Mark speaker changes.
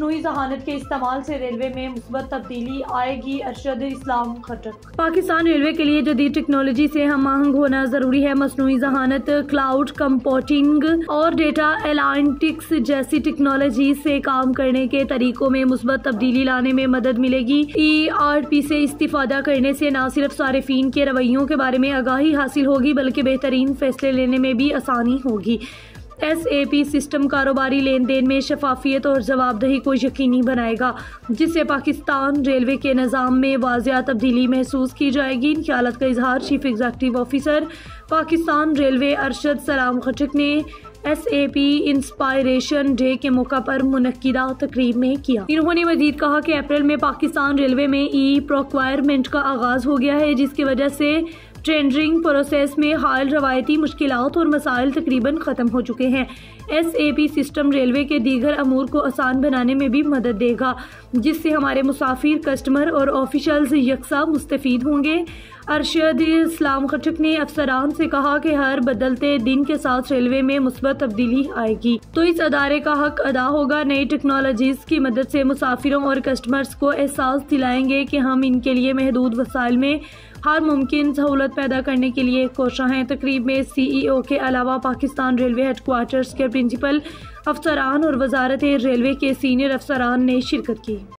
Speaker 1: मसनूई ज़हानत के इस्तेमाल से रेलवे में मुस्बत तब्दीली आएगी। अरशद इस्लाम खटक। पाकिस्तान रेलवे के लिए जदीद टेक्नोलॉजी से हम आहंग होना जरूरी है। मसनूई ज़हानत, क्लाउड कंप्यूटिंग और डेटा एनालिटिक्स जैसी टेक्नोलॉजी से काम करने के तरीकों में मुस्बत तब्दीली लाने में मदद मिलेगी। ERP से इस्तिफादा करने से न सिर्फ सारिफीन के रवैयों के बारे में आगाही हासिल होगी बल्कि बेहतरीन फैसले लेने में भी आसानी होगी। SAP सिस्टम कारोबारी लेन देन में शफाफियत और जवाबदेही को यकीनी बनाएगा, जिससे पाकिस्तान रेलवे के निज़ाम में वाज़िया तब्दीली महसूस की जाएगी। इन ख्यालात का इजहार chief executive officer Pakistan railway Arshad Salam Khattak ने SAP इंस्पायरेशन डे के मौका पर मुनक्किदा तकरीब में किया। इन्होंने मजीद कहा कि अप्रैल में पाकिस्तान रेलवे में प्रोक्वायरमेंट का आगाज हो गया है, जिसकी वजह से टेंडरिंग प्रोसेस में हाल रवायती मुश्किलात और मसाइल तकरीबन ख़त्म हो चुके हैं। SAP सिस्टम रेलवे के दीगर अमूर को आसान बनाने में भी मदद देगा, जिससे हमारे मुसाफिर, कस्टमर और ऑफिशियल्स यकसा मुस्तफीद होंगे। अरशद इस्लाम खटक ने अफसरान से कहा कि हर बदलते दिन के साथ रेलवे में मुस्बत तब्दीली आएगी तो इस अदारे का हक अदा होगा। नई टेक्नोलॉजीज की मदद से मुसाफिरों और कस्टमर्स को एहसास दिलाएंगे कि हम इनके लिए महदूद वसाइल में हर मुमकिन सहूलत पैदा करने के लिए कोशिश हैं। तकरीब में CEO के अलावा पाकिस्तान रेलवे हेडक्वार्टर्स के प्रिंसिपल अफसरान और वजारत रेलवे के सीनियर अफसरान ने शिरकत की।